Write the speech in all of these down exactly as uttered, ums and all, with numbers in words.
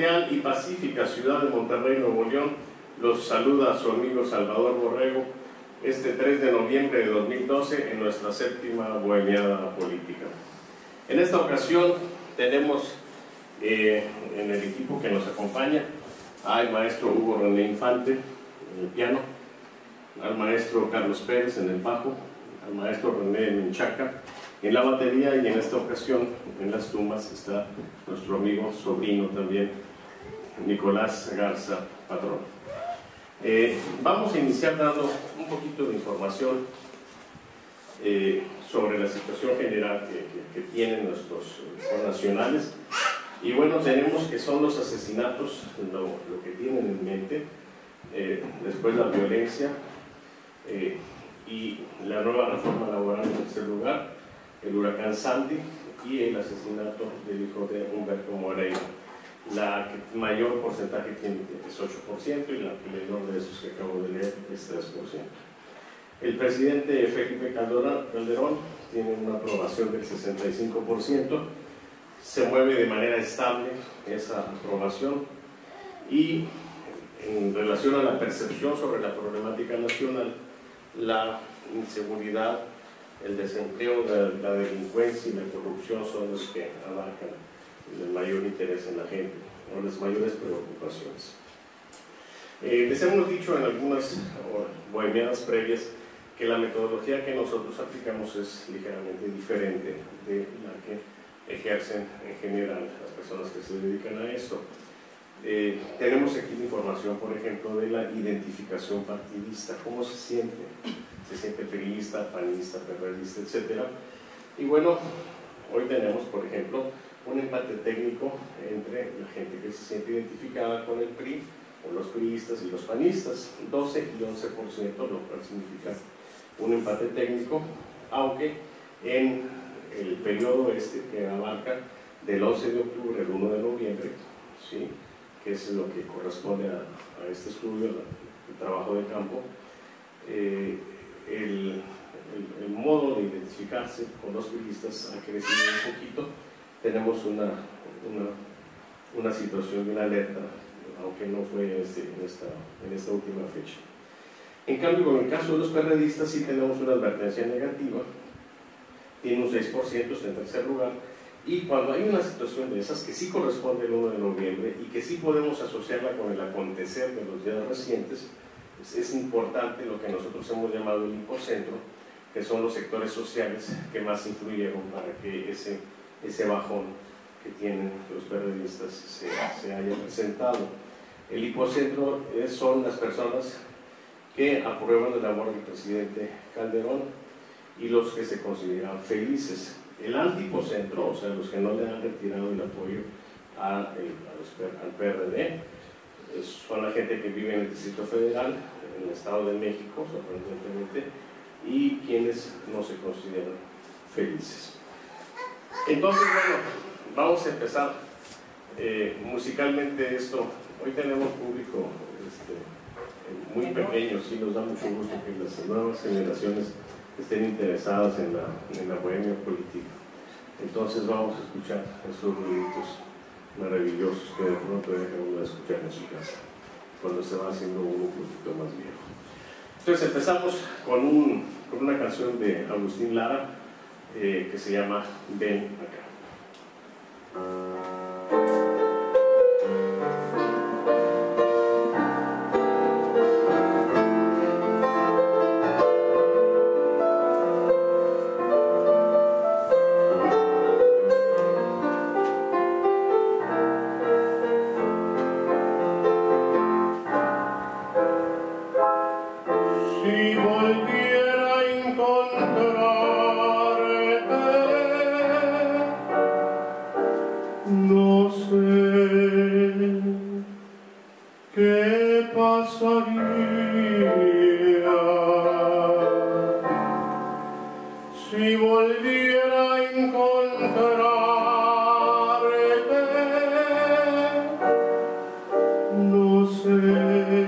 leal y pacífica ciudad de Monterrey, Nuevo León, los saluda a su amigo Salvador Borrego este tres de noviembre de dos mil doce en nuestra séptima bohemiada política. En esta ocasión tenemos eh, en el equipo que nos acompaña al maestro Hugo René Infante en el piano, al maestro Carlos Pérez en el bajo, al maestro René Menchaca en la batería, y en esta ocasión en las tumbas está nuestro amigo sobrino también, Nicolás Garza Padrón. Eh, vamos a iniciar dando un poquito de información eh, sobre la situación general que, que, que tienen nuestros connacionales. Y bueno, tenemos que son los asesinatos lo, lo que tienen en mente, eh, después la violencia eh, y la nueva reforma laboral en tercer lugar, el huracán Sandy y el asesinato del hijo de Humberto Moreira. La que mayor porcentaje tiene es ocho por ciento y la menor de esos que acabo de leer es tres por ciento. El presidente Felipe Calderón tiene una aprobación del sesenta y cinco por ciento, se mueve de manera estable esa aprobación, y en relación a la percepción sobre la problemática nacional, la inseguridad, el desempleo, la, la delincuencia y la corrupción son los que abarcan el mayor interés en la gente, o las mayores preocupaciones. Eh, les hemos dicho en algunas bohemiadas previas que la metodología que nosotros aplicamos es ligeramente diferente de la que ejercen en general las personas que se dedican a esto. Eh, tenemos aquí la información, por ejemplo, de la identificación partidista, cómo se siente, se siente priista, panista, perredista, etcétera. Y bueno, hoy tenemos, por ejemplo, un empate técnico entre la gente que se siente identificada con el P R I, o los priistas y los panistas, doce y once por ciento, lo cual significa un empate técnico, aunque en el periodo este que abarca del once de octubre al uno de noviembre, ¿sí?, que es lo que corresponde a, a este estudio, el trabajo de campo, eh, el, el, el modo de identificarse con los priistas ha crecido un poquito. Tenemos una, una, una situación de una alerta, aunque no fue este, en, esta, en esta última fecha. En cambio, con el caso de los perredistas sí tenemos una advertencia negativa, tiene un seis por ciento, está en tercer lugar, y cuando hay una situación de esas que sí corresponde al uno de noviembre y que sí podemos asociarla con el acontecer de los días recientes, pues es importante lo que nosotros hemos llamado el hipocentro, que son los sectores sociales que más influyeron para que ese, ese bajón que tienen los perredistas se, se haya presentado. El hipocentro es, son las personas que aprueban la labor del presidente Calderón y los que se consideran felices. El antipocentro, o sea, los que no le han retirado el apoyo a el, a los, al P R D, son la gente que vive en el Distrito Federal, en el Estado de México, sorprendentemente, y quienes no se consideran felices. Entonces, bueno, vamos a empezar eh, musicalmente esto. Hoy tenemos público este, muy pequeño, sí nos da mucho gusto que las nuevas generaciones estén interesadas en la, en la bohemia política. Entonces vamos a escuchar esos ruiditos maravillosos que de pronto deja uno de escuchar en su casa, cuando se va haciendo uno un poquito más viejo. Entonces empezamos con, un, con una canción de Agustín Lara eh, que se llama Ven Acá. Si volviera a encontrarte, no sé qué pasaría. Si volviera a encontrarte, no sé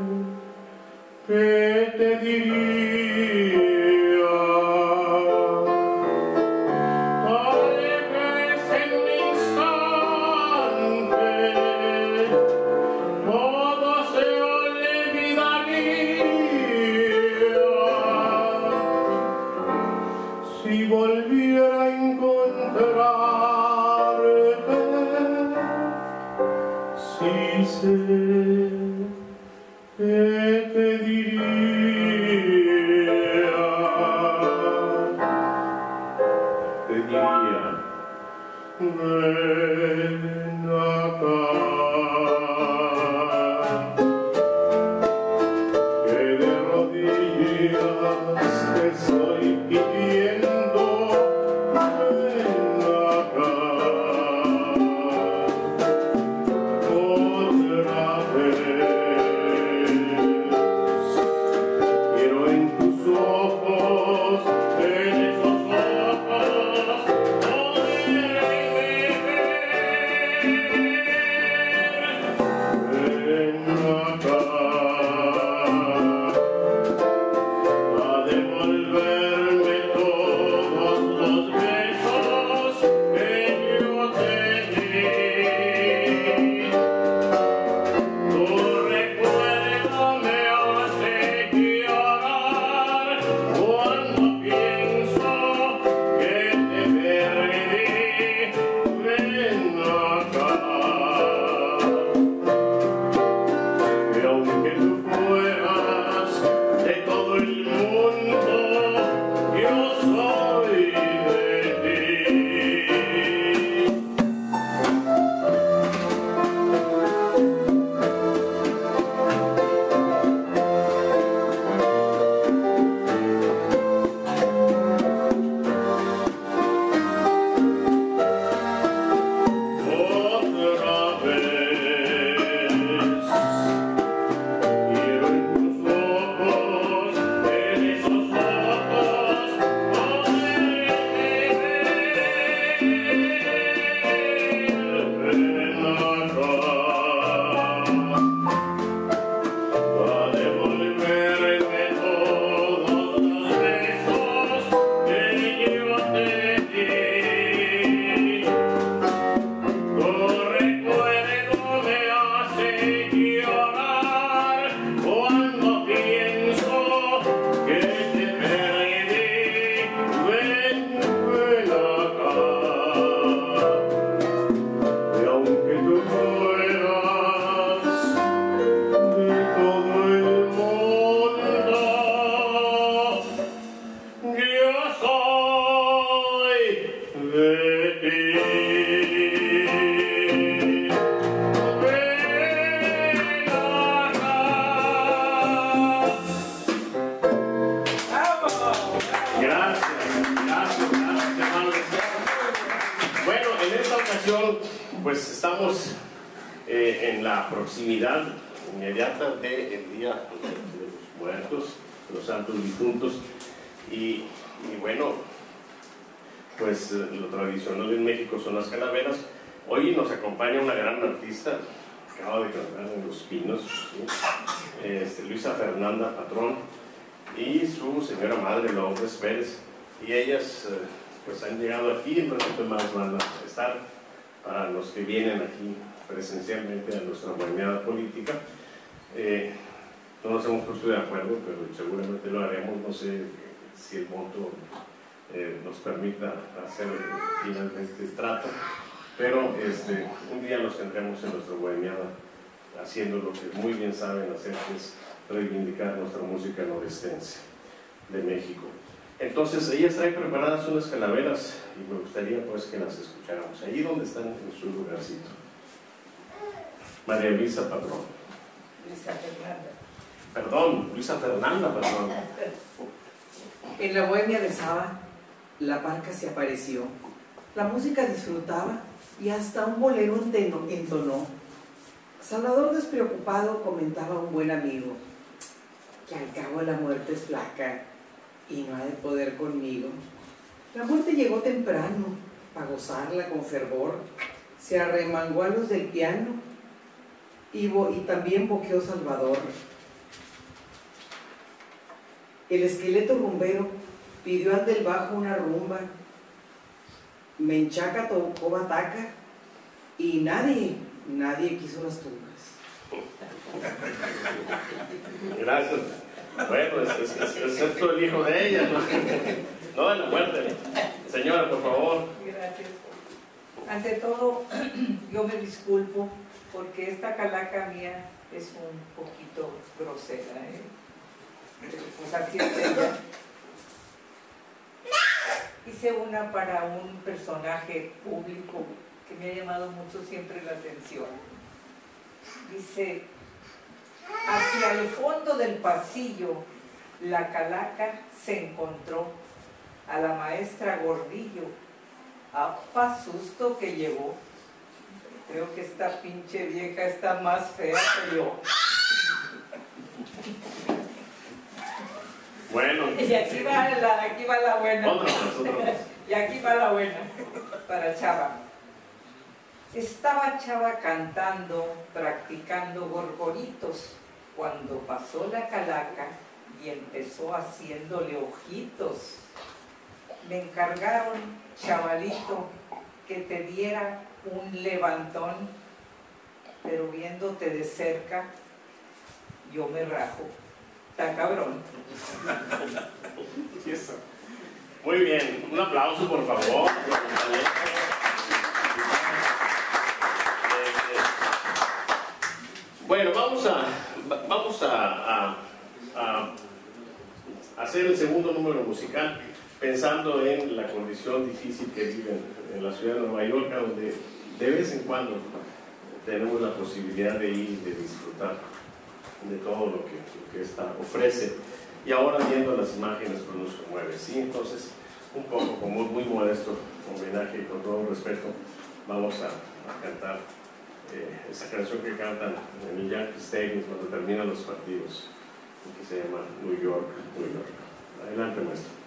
¿qué te diría? Tal vez en un instante si volviera a encontrarte, si sé que te diría, te diría, ven acá, que de rodillas te estoy pidiendo, ven acá, otra vez. Quiero en tus ojos, en esos ojos, poderme ver. Ven acá, a devolverme todos los besos que yo te di. Tu recuerdo me hace llorar cuando pienso que te perdí. Ven acá, que aunque tú fueras de todo el mundo, yo soy de ti. Otra vez, quiero en tus ojos, en esos ojos, poderme ver. Ven acá, a devolverme todos los besos que yo te di. Tu recuerdo me hace llorar cuando pienso que te perdí. Ven, ven acá, y aunque tú fueras de todo el mundo, yo soy de ti. Ven acá. Gracias, gracias, gracias, hermano. Bueno, en esta ocasión, pues estamos eh, en la proximidad inmediata del Día de los Muertos, de los Santos Difuntos, y, y bueno, pues eh, lo tradicional en México son las calaveras. Hoy nos acompaña una gran artista, acaba de cantar en Los Pinos, ¿sí? Este, Luisa Fernanda Patrón, y su señora madre, Lourdes Pérez, y ellas eh, pues han llegado aquí. En ratito más van a estar para los que vienen aquí presencialmente a nuestra bohemiada política. Eh, no nos hemos puesto de acuerdo, pero seguramente lo haremos. No sé si el monto eh, nos permita hacer finalmente el trato, pero este, un día los tendremos en nuestra bohemiada haciendo lo que muy bien saben hacer, que es reivindicar nuestra música norestense de México. Entonces, ellas traen preparadas unas calaveras y me gustaría pues que las escucháramos allí donde están en su lugarcito. María Luisa Patrón. Luisa Fernanda. Perdón, Luisa Fernanda Patrón. En la bohemia de Saba, la parca se apareció. La música disfrutaba y hasta un bolero enteno- entonó. Salvador despreocupado comentaba a un buen amigo que al cabo la muerte es flaca y no ha de poder conmigo. La muerte llegó temprano para gozarla con fervor. Se arremangó a los del piano y, bo- y también boqueó Salvador. El esqueleto rumbero pidió al del bajo una rumba. Menchaca tocó bataca y nadie, nadie quiso las tumbas. Gracias. Bueno, es, es, es, es esto el hijo de ella, ¿no? No de la muerte. Señora, por favor. Gracias. Ante todo, yo me disculpo porque esta calaca mía es un poquito grosera, ¿eh? Pues así es ella. Hice una para un personaje público que me ha llamado mucho siempre la atención. Dice: hacia el fondo del pasillo, la calaca se encontró a la maestra Gordillo. ¡Apa susto que llevó! Creo que esta pinche vieja está más fea que yo. Bueno. Y aquí va la, aquí va la buena. Otra vez, otra vez. Y aquí va la buena, para Chava. Estaba Chava cantando, practicando gorgoritos, cuando pasó la calaca y empezó haciéndole ojitos. Me encargaron, chavalito, que te diera un levantón, pero viéndote de cerca, yo me rajo. Está cabrón. Muy bien, un aplauso por favor. Bueno, vamos a vamos a, a, a hacer el segundo número musical pensando en la condición difícil que viven en la ciudad de Nueva York, donde de vez en cuando tenemos la posibilidad de ir y de disfrutar de todo lo que, lo que esta ofrece. Y ahora viendo las imágenes pues nos conmueve, ¿sí? Entonces, un poco como muy modesto homenaje y con todo respeto, vamos a, a cantar eh, esa canción que cantan en el Yankee Stadium cuando terminan los partidos, que se llama New York, New York. Adelante, maestro.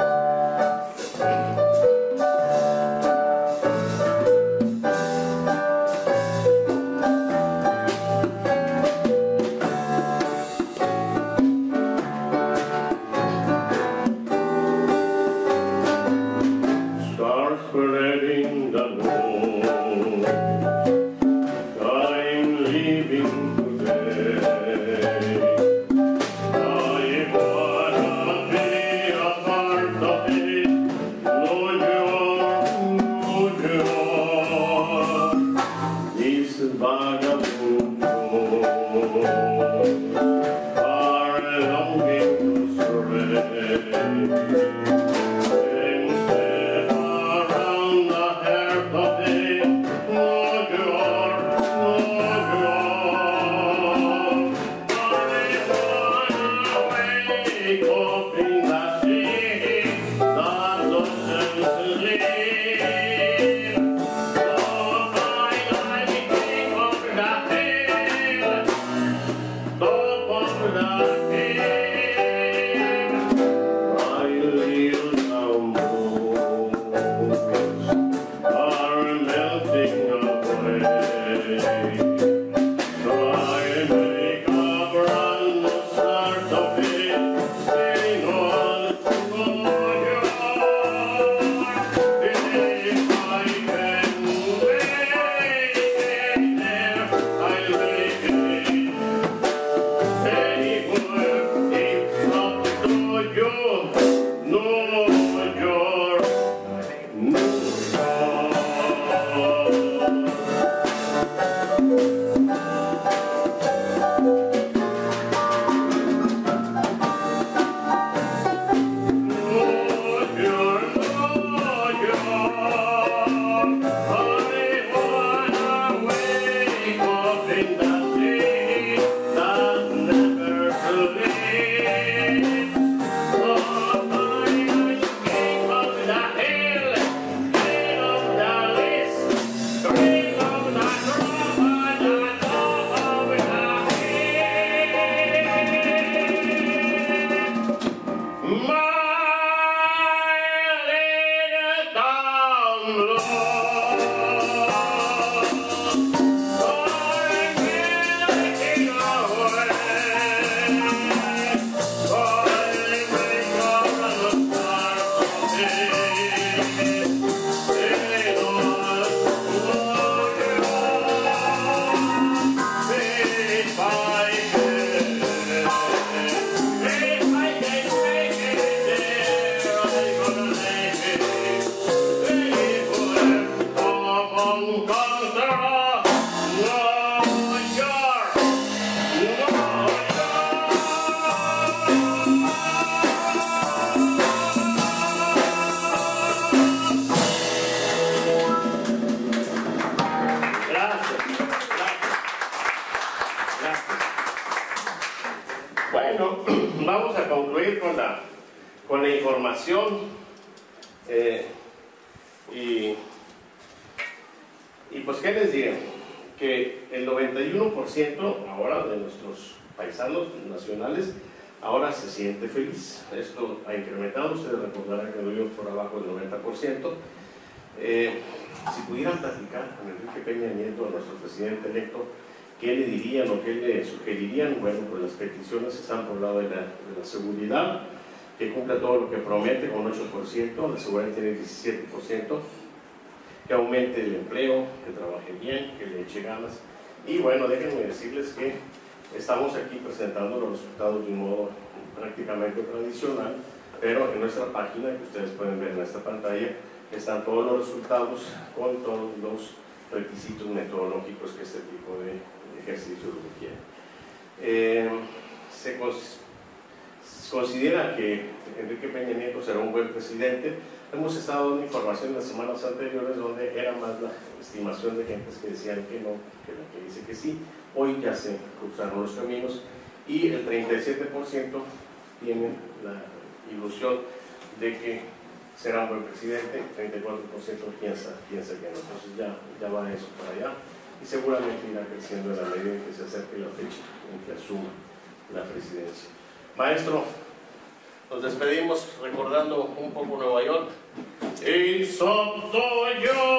Spreading the moon, I'm leaving today. I wanna be a part of it, New York, New York. These vagabond are longing to stray. Hey! información eh, y, y pues qué les diré, que el noventa y uno por ciento ahora de nuestros paisanos nacionales ahora se siente feliz. Esto ha incrementado, ustedes recordarán que lo vimos por abajo del noventa por ciento. Eh, si pudieran platicar con Enrique Peña Nieto, nuestro presidente electo, ¿qué le dirían o qué le sugerirían? Bueno, pues las peticiones están por el lado de la, de la seguridad, que cumpla todo lo que promete con ocho por ciento, la seguridad tiene diecisiete por ciento, que aumente el empleo, que trabaje bien, que le eche ganas. Y bueno, déjenme decirles que estamos aquí presentando los resultados de un modo prácticamente tradicional, pero en nuestra página, que ustedes pueden ver en esta pantalla, están todos los resultados con todos los requisitos metodológicos que este tipo de ejercicio requiere. Eh, se cons considera que Enrique Peña Nieto será un buen presidente. Hemos estado dando información en las semanas anteriores donde era más la estimación de gentes que decían que no, que la que dice que sí. Hoy ya se cruzaron los caminos y el treinta y siete por ciento tiene la ilusión de que será un buen presidente, treinta y cuatro por ciento piensa, piensa que no. Entonces ya, ya va eso para allá y seguramente irá creciendo en la medida en que se acerque la fecha en que asuma la presidencia. Maestro, nos despedimos recordando un poco Nueva York. Y Soto yo.